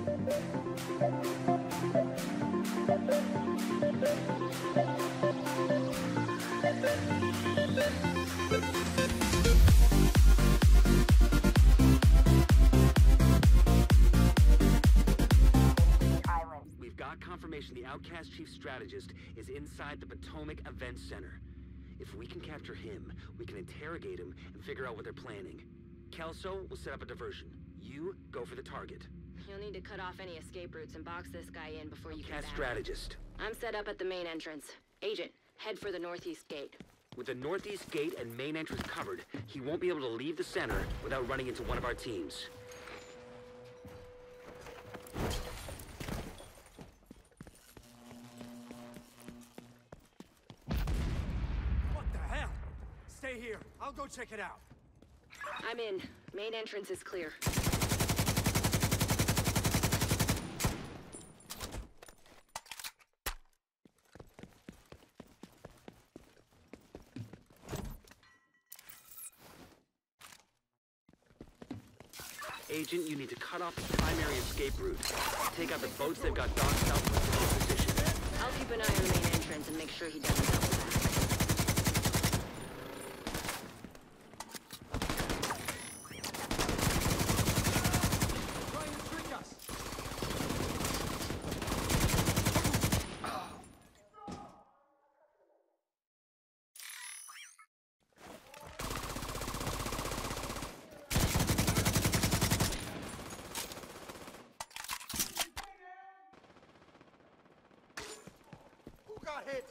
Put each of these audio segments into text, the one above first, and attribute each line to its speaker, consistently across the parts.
Speaker 1: We've got confirmation the Outcast Chief Strategist is inside the Potomac Event Center. If we can capture him, we can interrogate him and figure out what they're planning. Kelso will set up a diversion. You go for the target.
Speaker 2: You'll need to cut off any escape routes and box this guy in before you get back.
Speaker 1: Strategist.
Speaker 2: I'm set up at the main entrance. Agent, head for the northeast gate.
Speaker 1: With the northeast gate and main entrance covered, he won't be able to leave the center without running into one of our teams.
Speaker 3: What the hell? Stay here. I'll go check it out.
Speaker 2: I'm in. Main entrance is clear.
Speaker 1: Agent, you need to cut off the primary escape route. Take out the boats that got docked southwest of his position.
Speaker 2: I'll keep an eye on the main entrance and make sure he doesn't double back.
Speaker 3: Trying to trick us. Who got hit?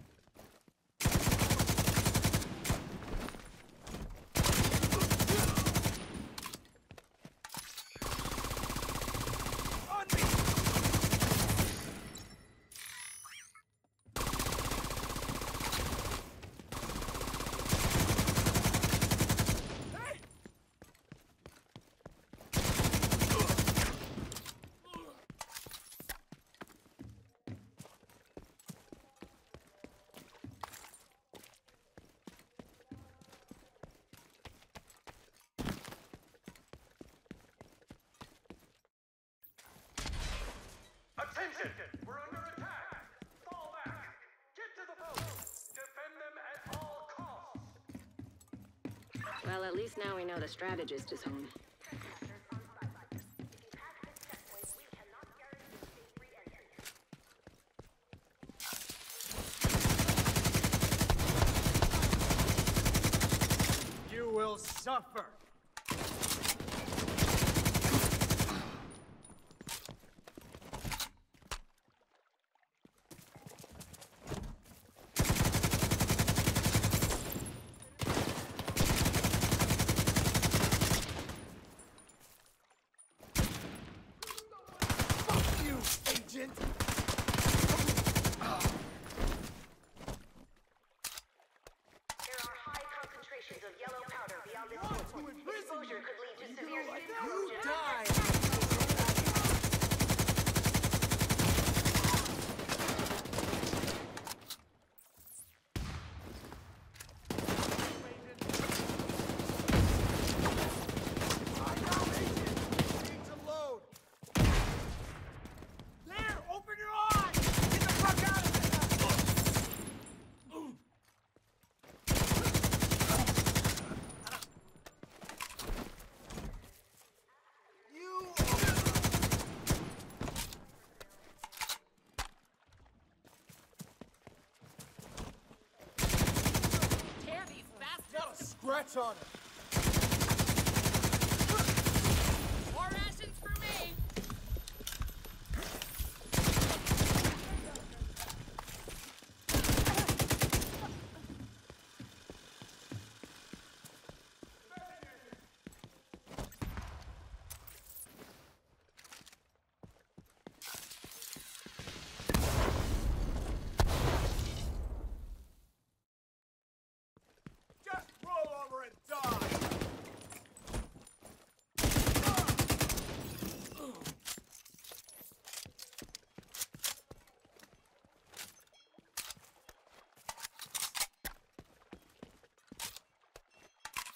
Speaker 3: On me! Hey!
Speaker 4: Attention! We're under attack! Fall back! Get to the boats! Defend them at all costs!
Speaker 2: Well, at least now we know the strategist is home.
Speaker 3: You will suffer! Fuck you, agent!
Speaker 5: There are high concentrations of yellow powder beyond this port. Exposure could lead to severe skin
Speaker 3: You
Speaker 5: corrosion.
Speaker 3: die! I know, agent! Need to load! There! Open your eyes! Get the fuck out of there! You...
Speaker 2: Tear these bastards!
Speaker 3: Got a scratch on it!
Speaker 2: More rations for me!
Speaker 3: Just roll over and die!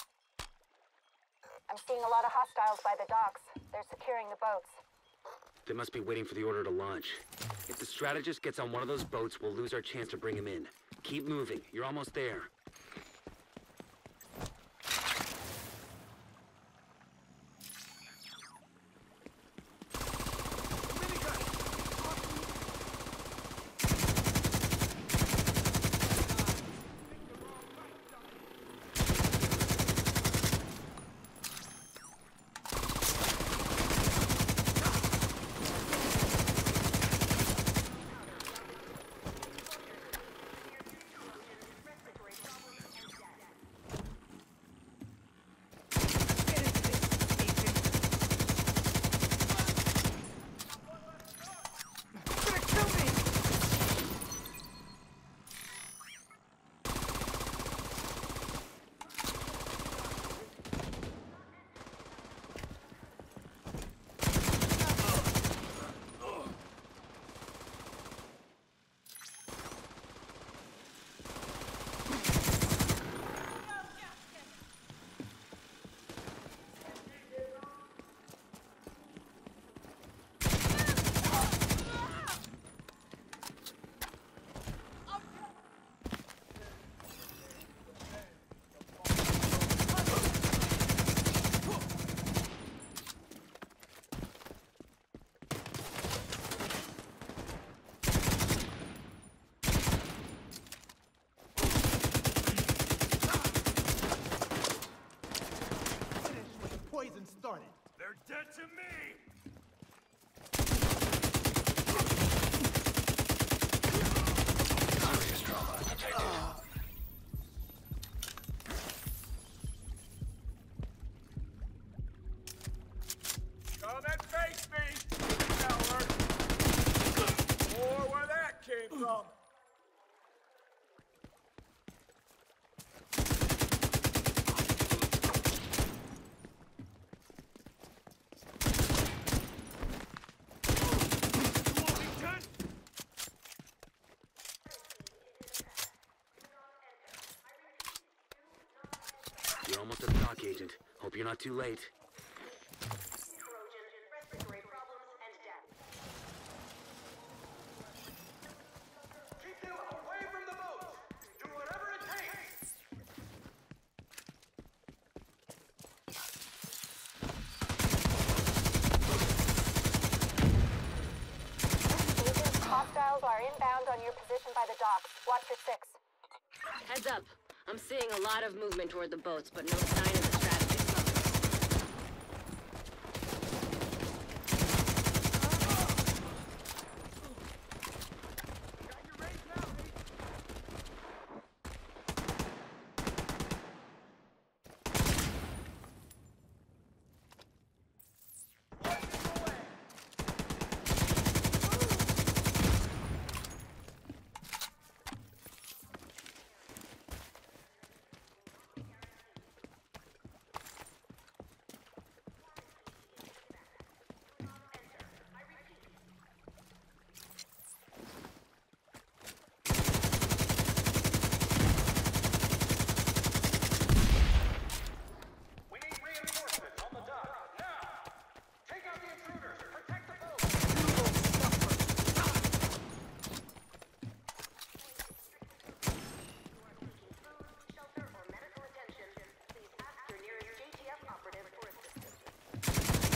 Speaker 5: I'm seeing a lot of hostiles by the docks. They're securing the boats.
Speaker 1: They must be waiting for the order to launch. If the strategist gets on one of those boats, we'll lose our chance to bring him in. Keep moving. You're almost there.
Speaker 4: They're dead to me!
Speaker 6: Serious trauma detected.
Speaker 4: Come and face me, coward! Or where that came from!
Speaker 1: You're almost at the dock, Agent. Hope you're not too late.
Speaker 5: Corrosion, respiratory problems, and death.
Speaker 4: Keep them away from the boat! Do whatever it takes!
Speaker 5: Hostiles are inbound on your position by the docks. Watch your six.
Speaker 2: Heads up. I'm seeing a lot of movement toward the boats, but no sign of the strategist.
Speaker 4: We need reinforcements on the dock, now! Take out the intruders! Protect the boat!
Speaker 5: Shelter or medical attention. Please ask your nearest JTF operative for assistance.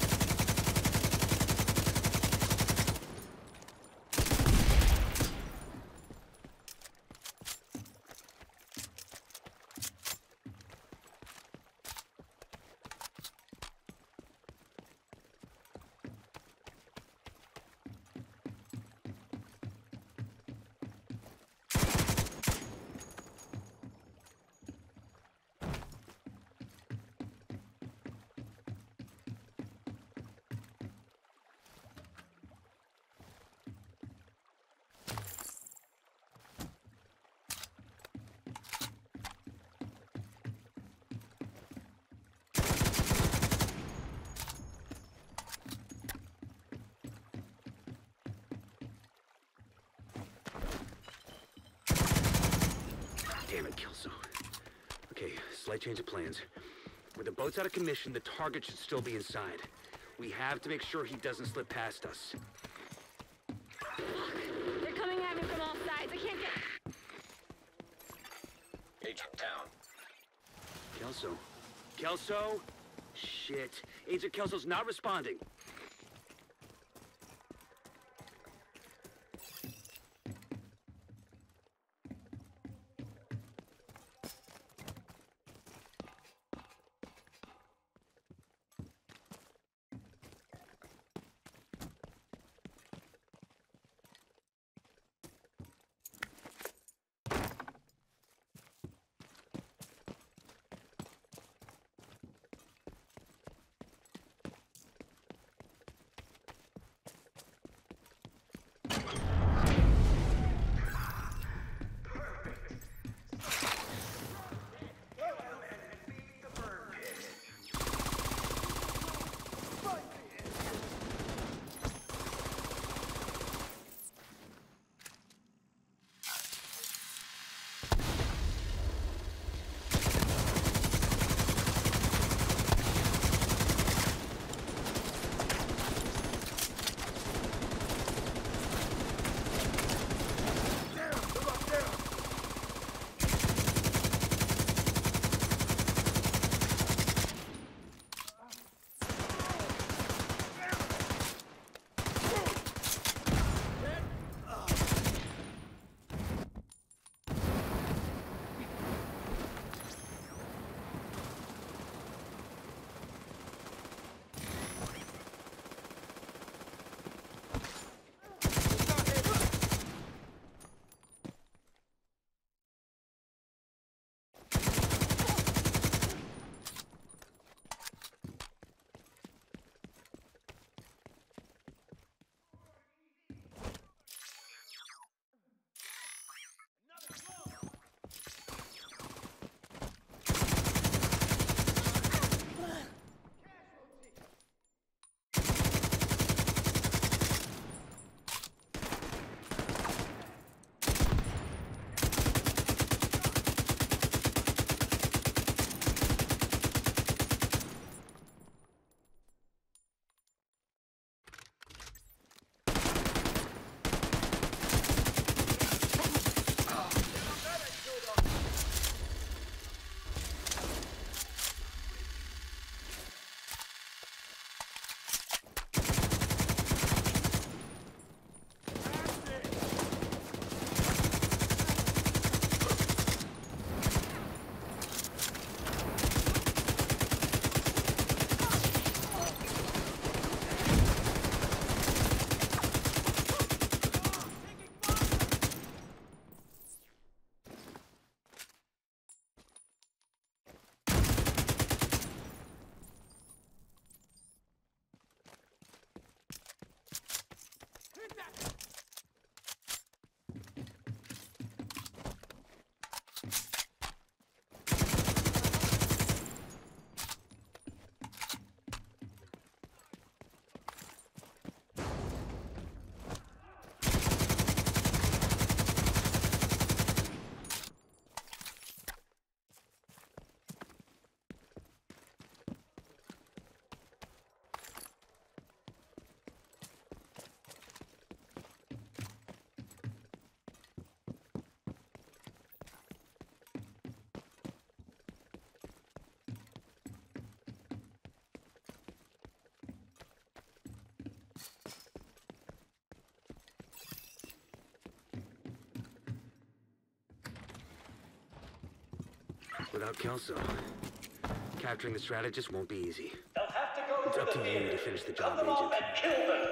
Speaker 1: Damn it, Kelso. Okay, slight change of plans. With the boats out of commission, the target should still be inside. We have to make sure he doesn't slip past us.
Speaker 2: They're coming at me from all sides. I can't get...
Speaker 6: Agent down.
Speaker 1: Kelso? Kelso? Shit. Agent Kelso's not responding. Without Kelso, capturing the strategist won't be easy.
Speaker 4: They'll have to go
Speaker 1: It's
Speaker 4: for
Speaker 1: up
Speaker 4: the
Speaker 1: to you
Speaker 4: pin.
Speaker 1: to finish the
Speaker 4: Cut
Speaker 1: job,
Speaker 4: them off
Speaker 1: Agent.
Speaker 4: and kill them.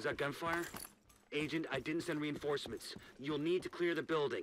Speaker 1: that gunfire? Agent, I didn't send reinforcements. You'll need to clear the building.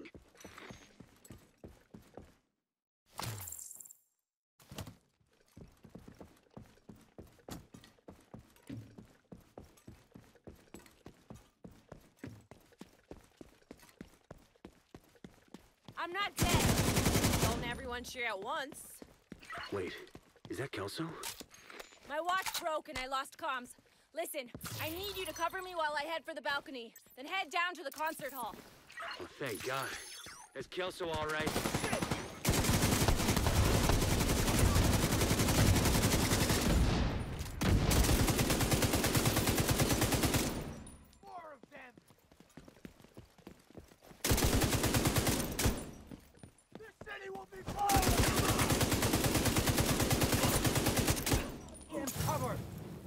Speaker 6: I'm not dead. Don't everyone cheer at once.
Speaker 1: Wait, is that Kelso?
Speaker 6: My watch broke and I lost comms. Listen, I need you to cover me while I head for the balcony, then head down to the concert hall.
Speaker 1: Oh, thank God. Is Kelso all right?
Speaker 3: More of them! This city will be fine! Damn cover!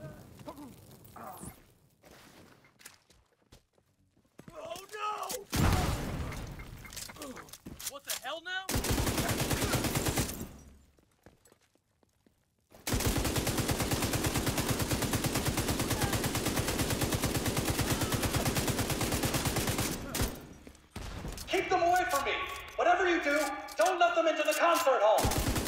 Speaker 3: Oh no!
Speaker 7: What the hell now?
Speaker 4: Keep them away from me! Whatever you do, don't let them into the concert hall!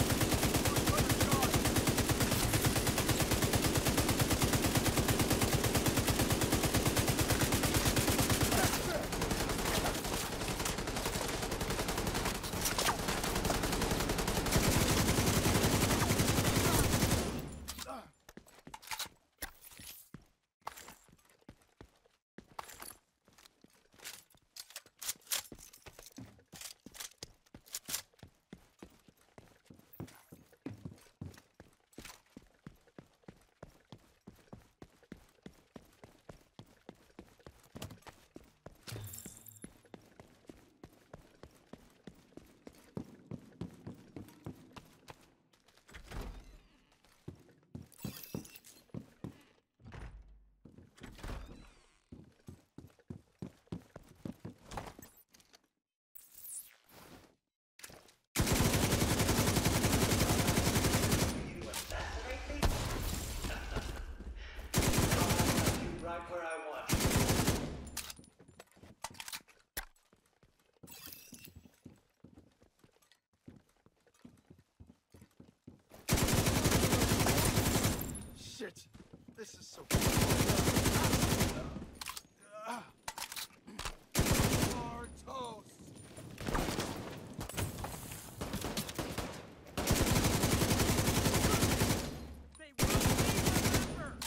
Speaker 3: Shit! This is so... Our toast!
Speaker 7: They will be remembered!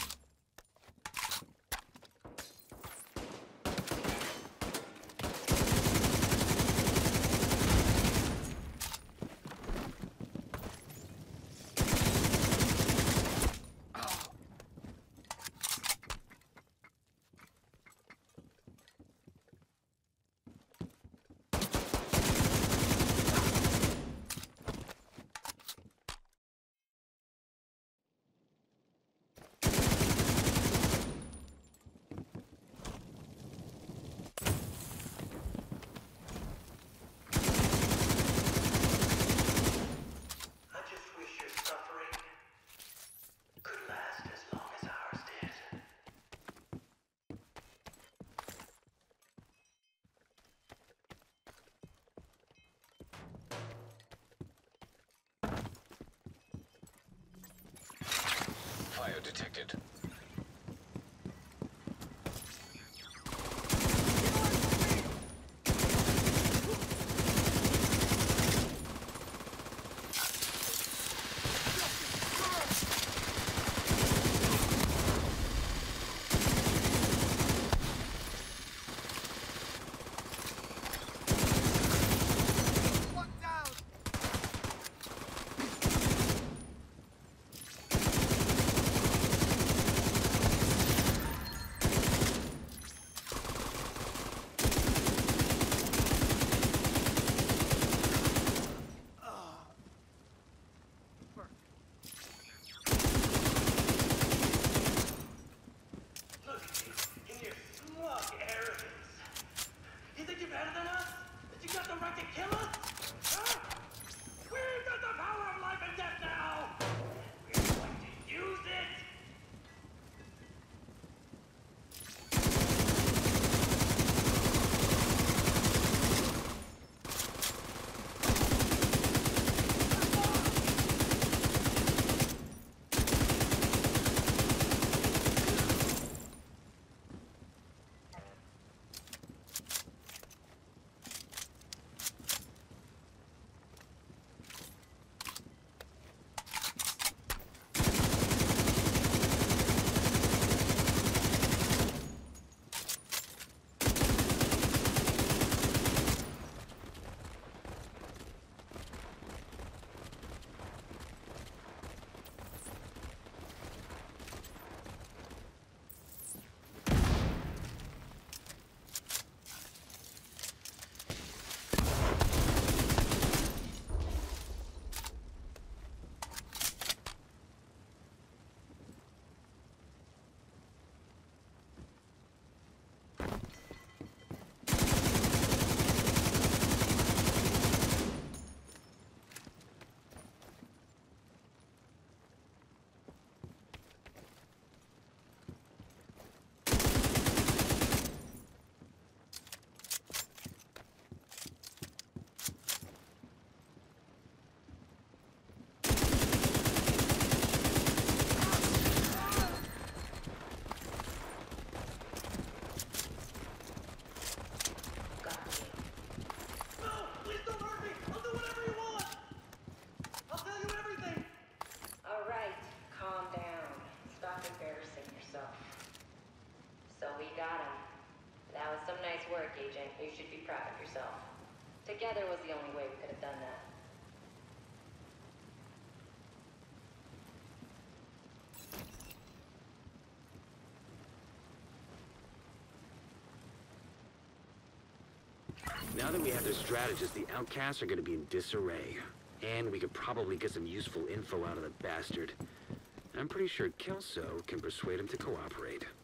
Speaker 4: I just wish your suffering could last as long as ours did.
Speaker 8: Fire detected.
Speaker 3: Lock down!
Speaker 2: You should be proud of yourself. Together was the only way we could have done that.
Speaker 1: Now that we have their strategist, the outcasts are gonna be in disarray. And we could probably get some useful info out of the bastard. I'm pretty sure Kelso can persuade him to cooperate.